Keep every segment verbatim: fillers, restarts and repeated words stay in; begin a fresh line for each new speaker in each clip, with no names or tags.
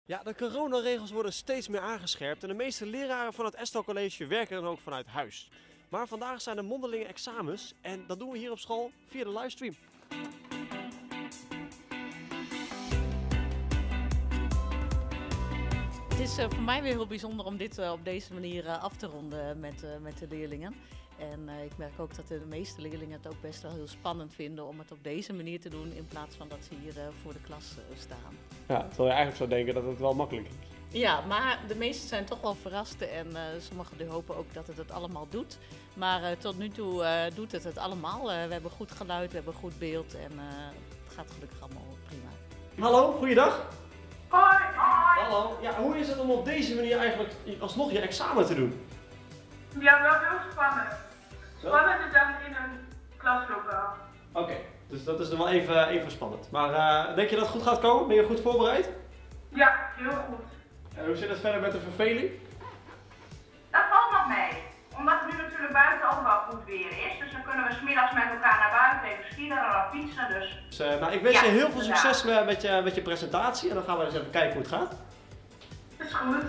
Ja, de coronaregels worden steeds meer aangescherpt en de meeste leraren van het Estel College werken dan ook vanuit huis. Maar vandaag zijn er mondelinge examens en dat doen we hier op school via de livestream.
Het is uh, voor mij weer heel bijzonder om dit uh, op deze manier uh, af te ronden met, uh, met de leerlingen. En uh, ik merk ook dat de meeste leerlingen het ook best wel heel spannend vinden om het op deze manier te doen in plaats van dat ze hier uh, voor de klas uh, staan.
Ja, terwijl je eigenlijk zou denken dat het wel makkelijk is.
Ja, maar de meesten zijn toch wel verrast en uh, sommigen hopen ook dat het het allemaal doet. Maar uh, tot nu toe uh, doet het het allemaal. Uh, we hebben goed geluid, we hebben goed beeld en uh, het gaat gelukkig allemaal prima.
Hallo, goeiedag.
Hoi, hoi.
Hallo. Ja, hoe is het om op deze manier eigenlijk alsnog je examen te doen?
Ja, wel heel spannend. Spannender dan in een klaslokaal.
Oké, okay, dus dat is dan wel even, even spannend. Maar uh, denk je dat het goed gaat komen? Ben je goed voorbereid?
Ja, heel goed.
En hoe zit het verder met de verveling?
Dat valt nog mee. Omdat het nu natuurlijk buiten ook wel goed weer is. Dus dan kunnen we 's middags met elkaar naar buiten even skiën en dan fietsen. Dus,
dus uh, nou, ik wens
ja,
je heel veel
inderdaad.
succes met, met, je, met je presentatie. En dan gaan we eens even kijken hoe het gaat.
Dat is goed.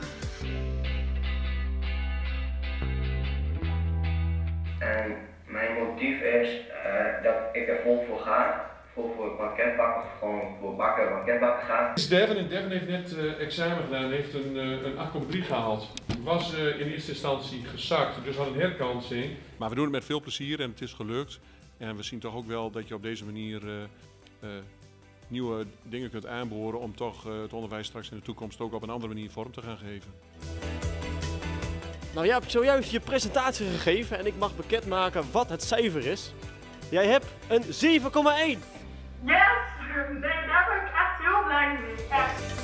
En mijn motief is uh, dat ik er vol voor ga. Vol voor het banketbak of gewoon voor bakken en banketbakken gaan.
Dit is Devin en Devin heeft net uh, examen gedaan en heeft een, uh, een acht komma drie gehaald. Was uh, in eerste instantie gezakt, dus had een herkansing.
Maar we doen het met veel plezier en het is gelukt. En we zien toch ook wel dat je op deze manier uh, uh, nieuwe dingen kunt aanboren om toch uh, het onderwijs straks in de toekomst ook op een andere manier vorm te gaan geven.
Nou, jij hebt zojuist je presentatie gegeven en ik mag bekendmaken wat het cijfer is. Jij hebt een zeven komma één.
Yes! Nee, daar ben ik echt heel blij mee. Echt.